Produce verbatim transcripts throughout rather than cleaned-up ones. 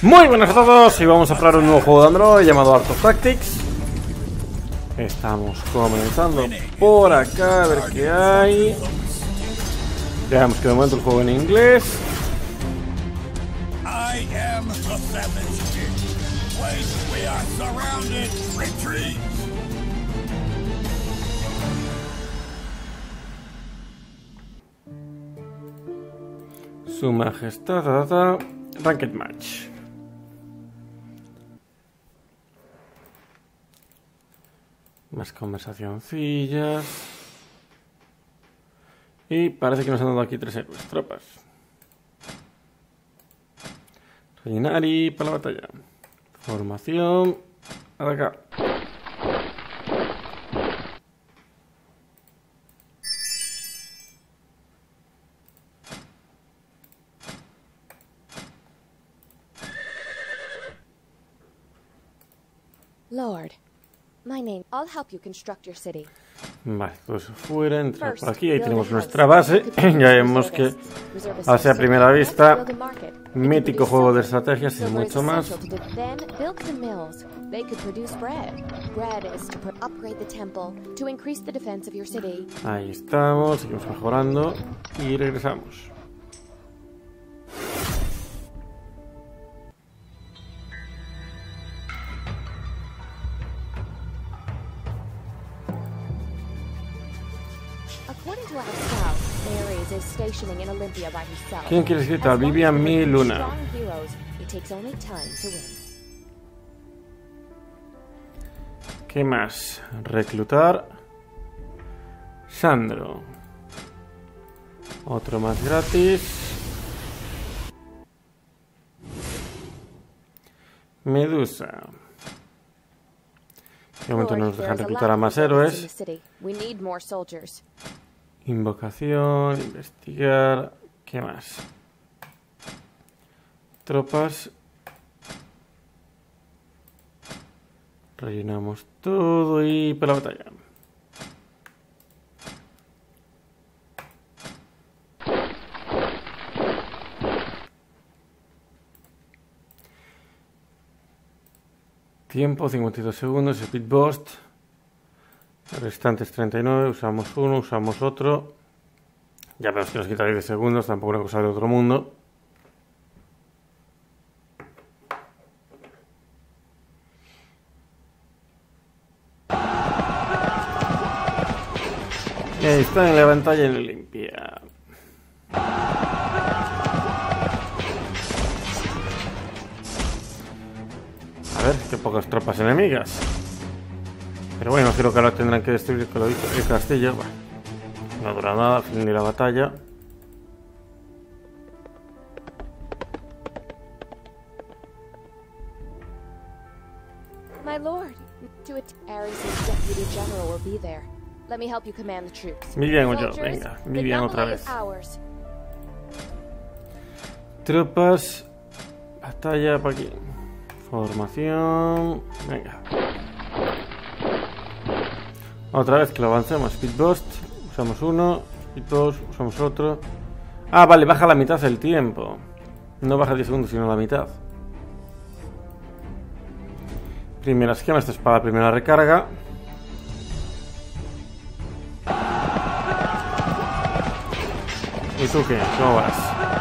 Muy buenas a todos y vamos a probar un nuevo juego de Android llamado Art of Tactics. Estamos comenzando por acá a ver qué hay. Veamos que de momento el juego en inglés. I am the Savage King. Place we are surrounded. Retreat. Su majestad, ta, ta, ta. Ranked Match. Más conversacioncillas. Y parece que nos han dado aquí tres héroes, tropas. Rellenar y para la batalla. Formación. Atacar. Lord, my name. I'll help you construct your city. Vale, todo eso fuera, entrar por aquí, ahí tenemos nuestra base. Ya vemos que, así a primera vista, mítico juego de estrategias y mucho más. Ahí estamos, seguimos mejorando y regresamos. ¿Quién quiere escribir a Vivian Mi Luna? ¿Qué más? Reclutar. Sandro. Otro más gratis. Medusa. De momento no nos dejan reclutar a más héroes. Invocación, investigar. ¿Qué más? Tropas. Rellenamos todo y para la batalla. Tiempo cincuenta y dos segundos, speed burst. Restantes treinta y nueve, usamos uno, usamos otro. Ya vemos que nos quita diez segundos, tampoco una cosa de otro mundo. Y ahí está en la pantalla en limpia. A ver, qué pocas tropas enemigas. Pero bueno, creo que ahora tendrán que destruir el castillo. Bueno, no dura nada, al fin de la batalla. My lord, to it, Ares' deputy general will be there. Let me help you command the troops. Vivian o yo, venga, Vivian otra vez. Tropas, batalla para aquí. Formación, venga. Otra vez que lo avancemos, speed burst, usamos uno, speed burst, usamos otro. Ah, vale, baja la mitad el tiempo. No baja diez segundos, sino la mitad. Primera esquema, esta es para la primera recarga. ¿Y tú qué? ¿Cómo vas?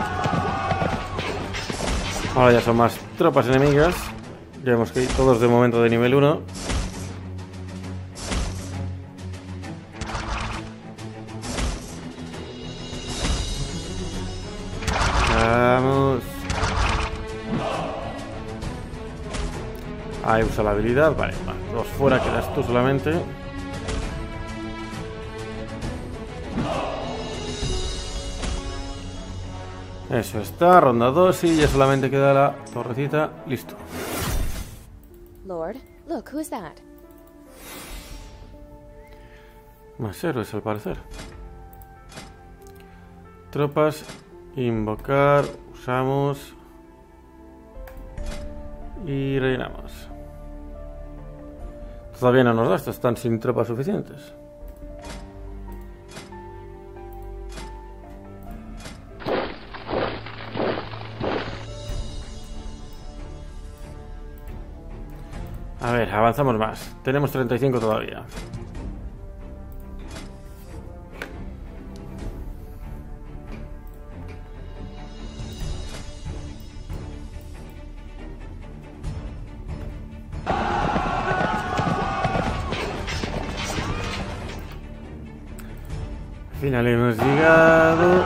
Ahora ya son más tropas enemigas. Ya vemos que hay todos de momento de nivel uno. Vamos. Ahí usa la habilidad. Vale, vale. Dos fuera, quedas tú solamente. Eso está, ronda dos y ya solamente queda la torrecita. Listo. Lord, look, who is that? Más héroes al parecer. Tropas. Invocar, usamos y rellenamos. Todavía no nos da, estos están sin tropas suficientes. avanzamos más. Tenemos treinta y cinco todavía. Al final hemos llegado.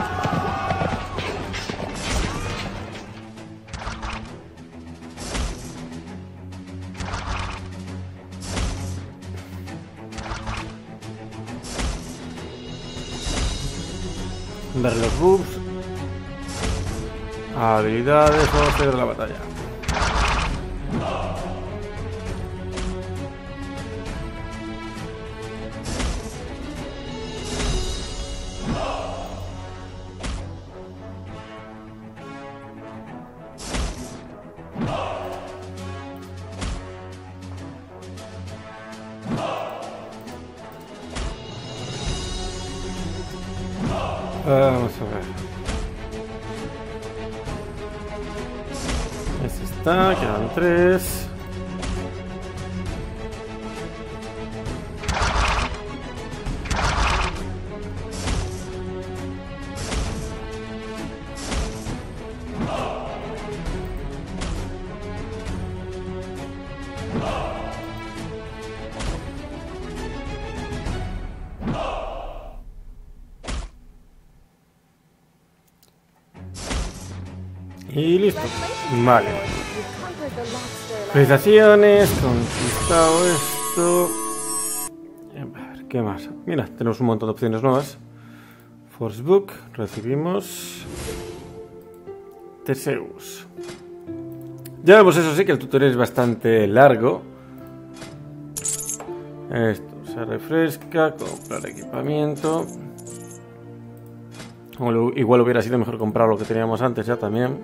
Ver los buffs, habilidades, vamos a hacer la batalla. Vamos a ver. Ese está, quedan tres. Y listo. Vale. Felicitaciones, conquistado esto. A ver, ¿qué más? Mira, tenemos un montón de opciones nuevas. Force Book, recibimos. Theseus. Ya vemos, eso sí, que el tutorial es bastante largo. Esto se refresca, comprar equipamiento. Igual hubiera sido mejor comprar lo que teníamos antes ya también.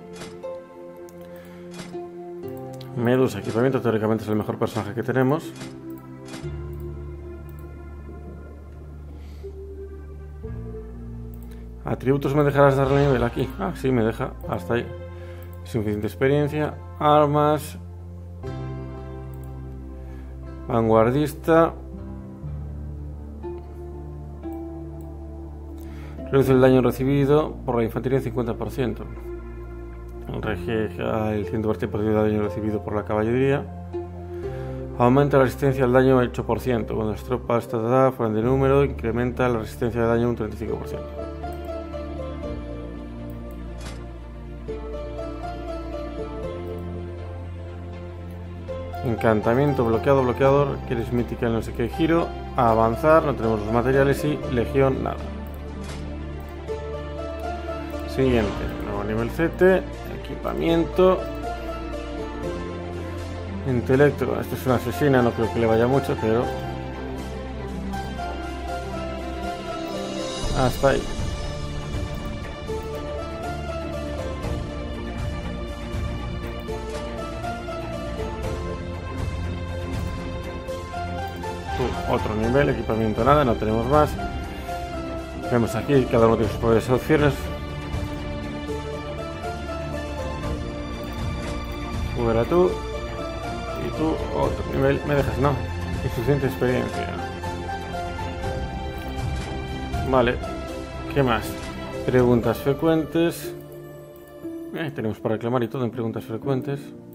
Medusa, equipamiento, teóricamente es el mejor personaje que tenemos. Atributos, ¿me dejarás darle nivel aquí? Ah, sí, me deja, hasta ahí. Suficiente experiencia. Armas. Vanguardista. Reduce el daño recibido por la infantería en cincuenta por ciento. Regeja el ciento veinte por ciento de daño recibido por la caballería. Aumenta la resistencia al daño ocho por ciento. Cuando las tropas fueran de número, incrementa la resistencia de daño un treinta y cinco por ciento. Encantamiento, bloqueado, bloqueador. Quieres mítica, no sé qué giro. A avanzar, no tenemos los materiales y legión, nada. Siguiente, nuevo nivel C T, equipamiento, intelecto. Esto es una asesina, no creo que le vaya mucho, pero hasta ahí. Tú, otro nivel, equipamiento nada, no tenemos más. Vemos aquí, cada uno tiene sus propias opciones. Fuera tú. Y tú, otro nivel. Me dejas, no. Insuficiente experiencia. Vale. ¿Qué más? Preguntas frecuentes. Eh, tenemos para reclamar y todo en preguntas frecuentes.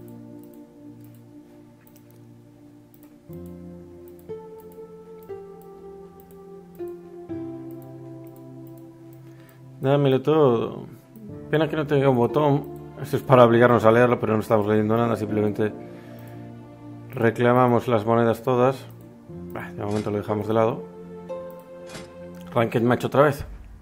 Dámelo todo. Pena que no tenga un botón. Esto es para obligarnos a leerlo, pero no estamos leyendo nada. Simplemente reclamamos las monedas todas. De momento lo dejamos de lado. Ranked match otra vez.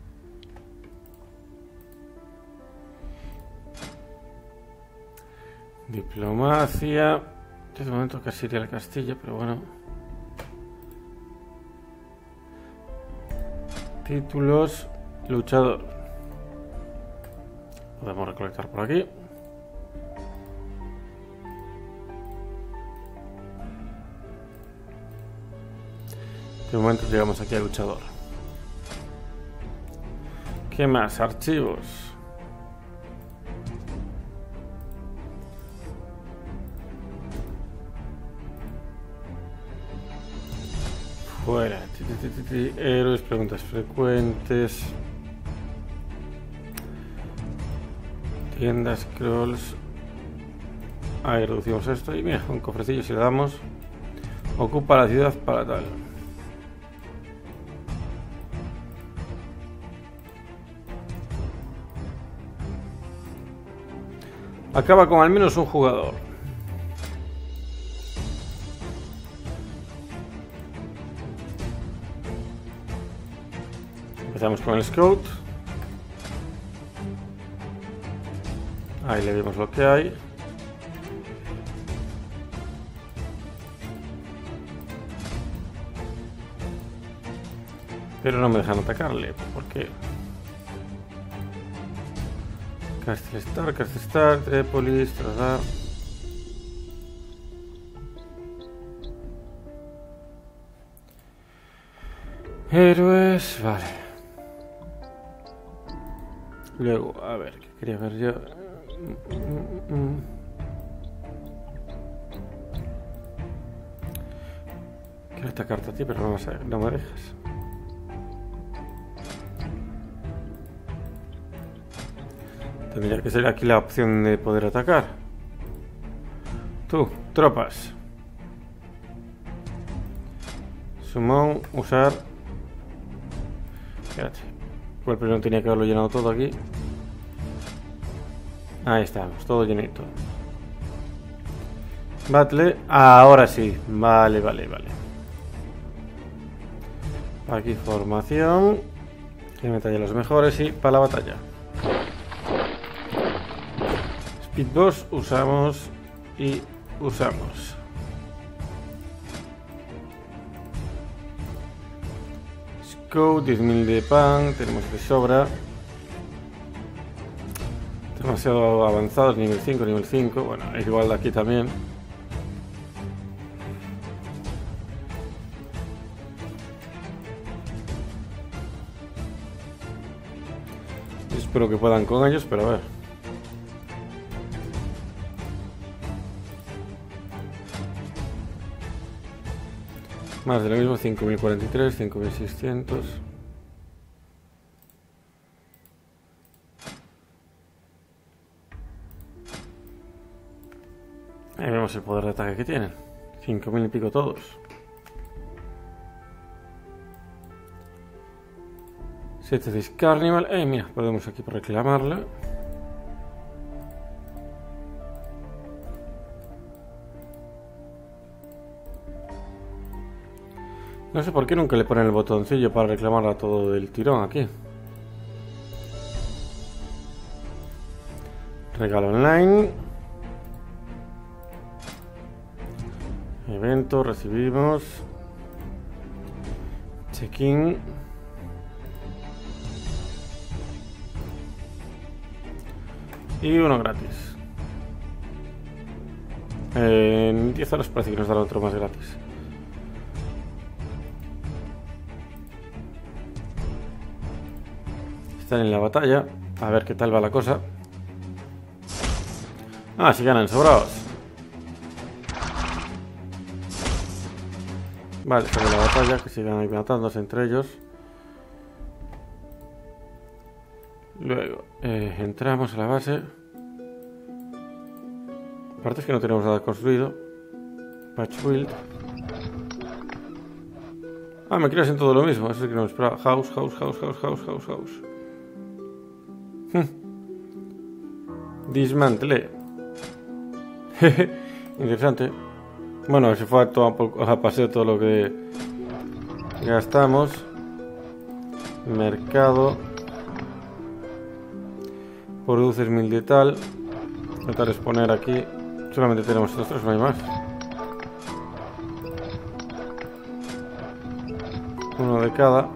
Diplomacia. De momento casi iría al castillo, pero bueno. Títulos. Luchador. Podemos recolectar por aquí. De momento llegamos aquí al luchador. ¿Qué más? Archivos. Fuera. Ti, ti, ti, ti. Héroes, preguntas frecuentes. Tiendas, scrolls. Ahí reducimos esto. Y mira, un cofrecillo si le damos. Ocupa la ciudad para tal. Acaba con al menos un jugador. Empezamos con el Scout. Ahí le vemos lo que hay. Pero no me dejan atacarle. ¿Por qué? Castle Star, Castle Star, Trépolis, Tradar. Héroes, vale. Luego, a ver, ¿qué quería ver yo? Mm, mm, mm. Quiero atacarte a ti, pero no, vas a, no me dejas. Tendría que ser aquí la opción de poder atacar. Tú, tropas. Summon, usar. Espérate. Pues primero tenía que haberlo llenado todo aquí. Ahí estamos, todo llenito. Battle. Ahora sí. Vale, vale, vale. Aquí formación. Que me talle los mejores y para la batalla. Speed Boss usamos y usamos. Scout, diez mil de pan, tenemos de sobra. Demasiado avanzados, nivel cinco, nivel cinco. Bueno, es igual de aquí también. Espero que puedan con ellos, pero a ver. Más de lo mismo, cinco mil cuarenta y tres, cinco mil seiscientos. Ahí vemos el poder de ataque que tienen. cinco mil y pico todos. siete de Carnival. Eh, mira, podemos aquí reclamarla. No sé por qué nunca le ponen el botoncillo para reclamarla todo del tirón aquí. Regalo online. Evento, recibimos. Check-in. Y uno gratis. En diez horas parece que nos dará otro más gratis. Están en la batalla. A ver qué tal va la cosa. Ah, sí ganan sobrados. Vale, están en la batalla. Que sigan ahí matándose entre ellos. Luego, eh, entramos a la base. Aparte es que no tenemos nada construido. Patch build. Ah, me creas en todo lo mismo. Eso es que no me esperaba. House, house, house, house, house, house, house. Dismantle. Interesante. Bueno, se fue a, todo, a paseo todo lo que gastamos. Mercado. Produces mil de tal. Tratar de exponer aquí. Solamente tenemos estos tres, no hay más. Uno de cada.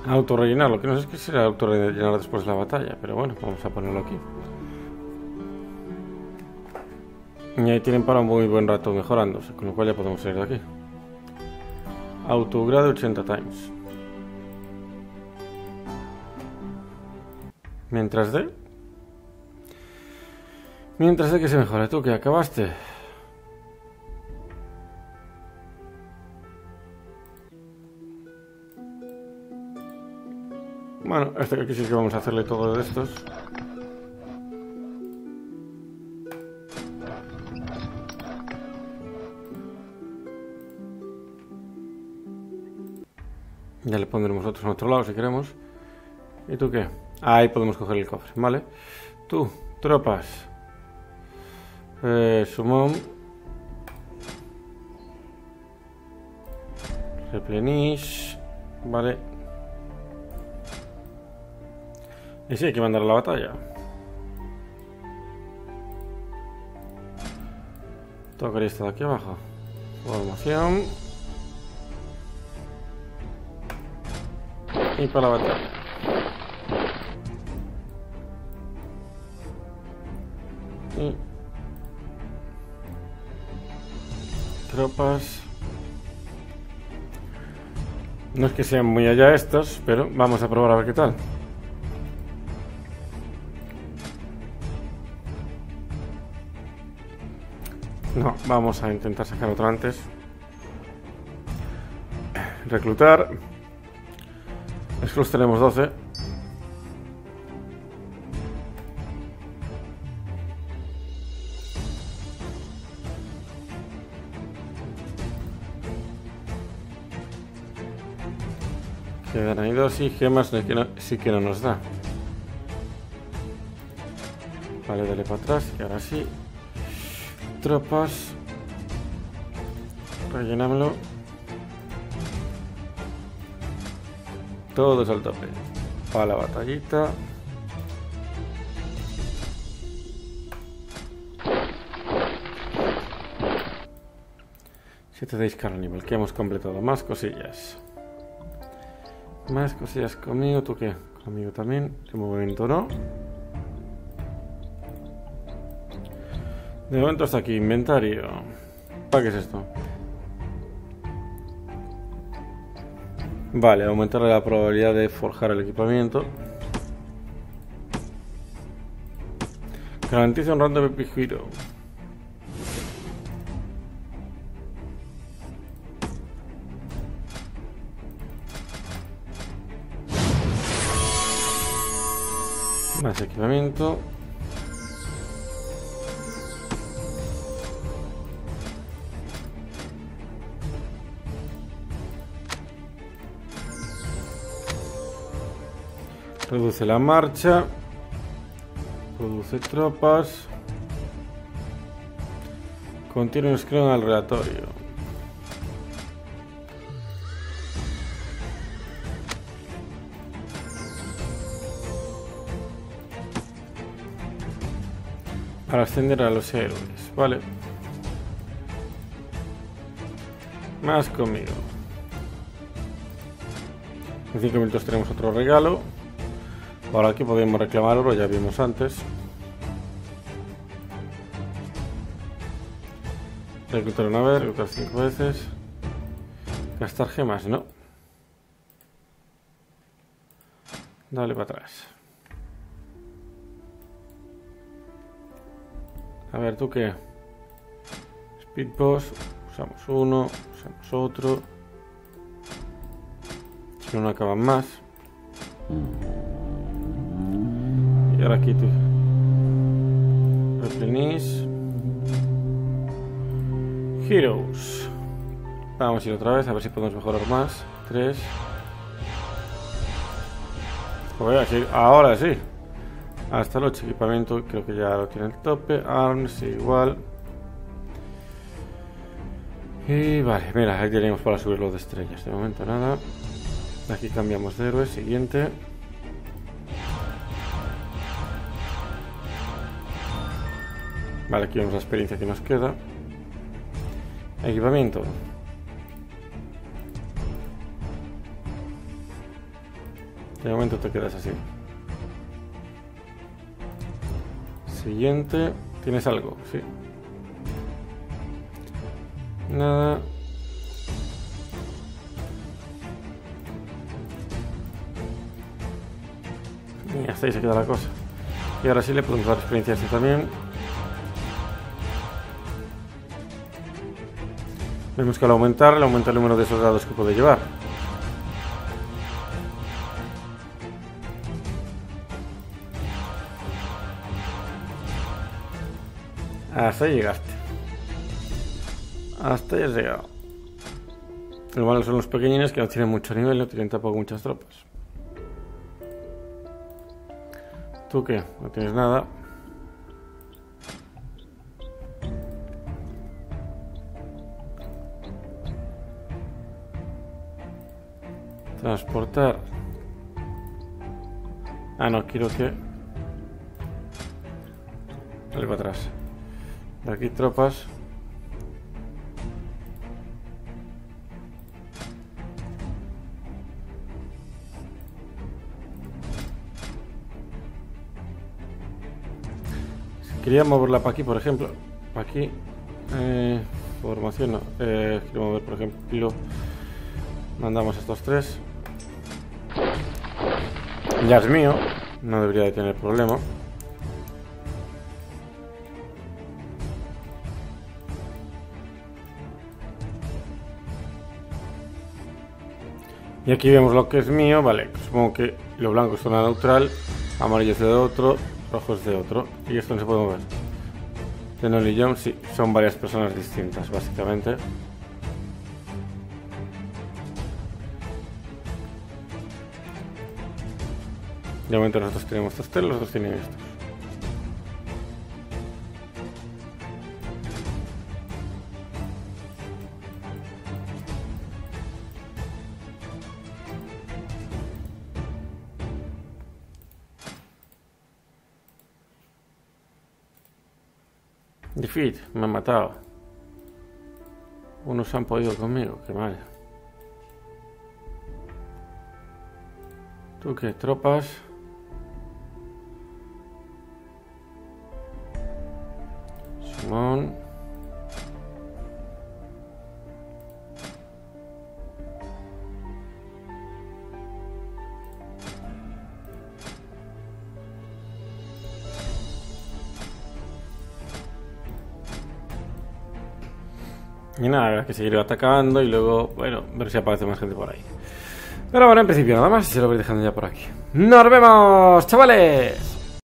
Auto rellenar, lo que no sé es que será auto rellenar después de la batalla, pero bueno, vamos a ponerlo aquí. Y ahí tienen para un muy buen rato mejorándose, con lo cual ya podemos salir de aquí. Autograde ochenta times. Mientras de... Mientras de que se mejore. ¿Tú que acabaste? Bueno, este que aquí sí que vamos a hacerle todo de estos. Ya le pondremos otros en otro lado si queremos. ¿Y tú qué? Ahí podemos coger el cofre, ¿vale? Tú, tropas. Eh, Summon. Replenish. Vale. Y sí, hay que mandar a la batalla. Tocaría esta de aquí abajo. Formación. Y para la batalla. Y tropas. No es que sean muy allá estos, pero vamos a probar a ver qué tal. No, vamos a intentar sacar otro antes. Reclutar. Scrolls tenemos doce. Quedan ahí dos y gemas sí que no, sí que no nos da. Vale, dale para atrás y ahora sí. Tropas. Rellenámelo. Todos al tope. Para la batallita. siete days carnival, que hemos completado. Más cosillas. Más cosillas conmigo. ¿Tú qué? Conmigo también. De momento no. De momento hasta aquí. Inventario. ¿Para qué es esto? Vale, aumentar la probabilidad de forjar el equipamiento. Garantiza un random epic hero. Más equipamiento. Reduce la marcha. Produce tropas. Contiene un screen aleatorio. Para ascender a los héroes, vale. Más conmigo. En cinco minutos tenemos otro regalo. Ahora aquí podemos reclamar oro, ya vimos antes. Reclutar una vez, reclutar cinco veces. Gastar gemas, no. Dale para atrás. A ver, ¿tú qué? Speed Boss, usamos uno, usamos otro. Si no, no acaban más. Y ahora aquí tú. Replenish. Heroes. Vamos a ir otra vez a ver si podemos mejorar más. Tres. Joder, sí, ahora sí. Hasta el ocho equipamiento, creo que ya lo tiene el tope. Arms igual. Y vale, mira, ahí tenemos para subir los de estrellas. De momento nada. Aquí cambiamos de héroe. Siguiente. Vale, aquí vemos la experiencia que nos queda. Equipamiento. De momento te quedas así. Siguiente. ¿Tienes algo? Sí. Nada. Y hasta ahí se queda la cosa. Y ahora sí le podemos dar experiencia a este también. Vemos que al aumentar, le aumenta el número de soldados que puede llevar. Hasta ahí llegaste. Hasta ahí has llegado. Lo malo son los pequeñines que no tienen mucho nivel, no tienen tampoco muchas tropas. ¿Tú qué? No tienes nada. Transportar. Ah, no, quiero que... Dale para atrás. De aquí tropas. Quería moverla para aquí, por ejemplo. Para aquí. Eh, formación no. Eh, quiero mover, por ejemplo. Mandamos estos tres. Ya es mío. No debería de tener problema. Y aquí vemos lo que es mío. Vale, supongo que lo blanco es zona neutral. Amarillo es de otro. Rojo es de otro. Y esto no se puede mover. Tenol y John, sí, son varias personas distintas, básicamente. De momento nosotros tenemos estos tres, los dos tienen estos. Defeat, me han matado. Unos han podido conmigo, qué mal. ¿Tú qué? Tropas. Simón. Y nada, habrá que seguir atacando y luego, bueno, ver si aparece más gente por ahí. Pero bueno, en principio nada más y se lo voy dejando ya por aquí. ¡Nos vemos, chavales!